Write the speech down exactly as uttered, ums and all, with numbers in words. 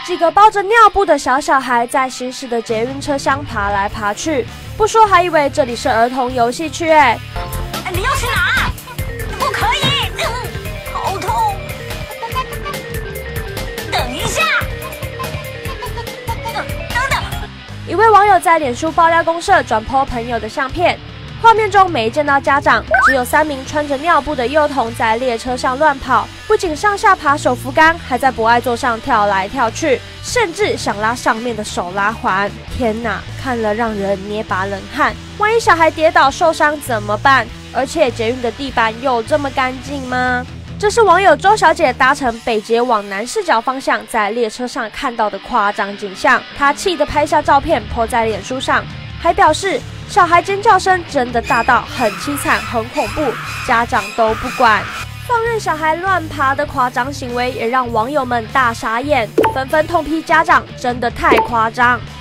几个抱着尿布的小小孩在行驶的捷运车厢爬来爬去，不说还以为这里是儿童游戏区哎。 你要去哪？不可以，嗯，好痛！等一下，等等。 一位网友在脸书爆料公社转 po 朋友的相片。 画面中没见到家长，只有三名穿着尿布的幼童在列车上乱跑，不仅上下爬手扶杆，还在博爱座上跳来跳去，甚至想拉上面的手拉环。天哪，看了让人捏把冷汗。万一小孩跌倒受伤怎么办？而且捷运的地板有这么干净吗？这是网友周小姐搭乘北捷往南视角方向，在列车上看到的夸张景象。她气得拍下照片 po 在脸书上，还表示。 小孩尖叫声真的大到很凄惨、很恐怖，家长都不管，放任小孩乱爬的夸张行为，也让网友们大傻眼，纷纷痛批家长真的太夸张。